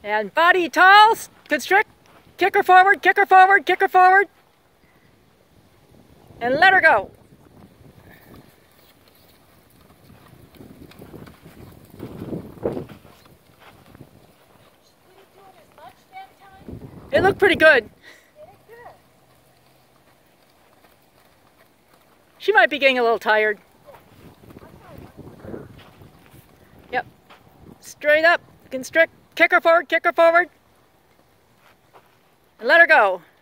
And body tall, constrict, kick her forward, kick her forward, kick her forward. And let her go. It looked pretty good. She might be getting a little tired. Yep. Straight up, constrict, kick her forward, and let her go.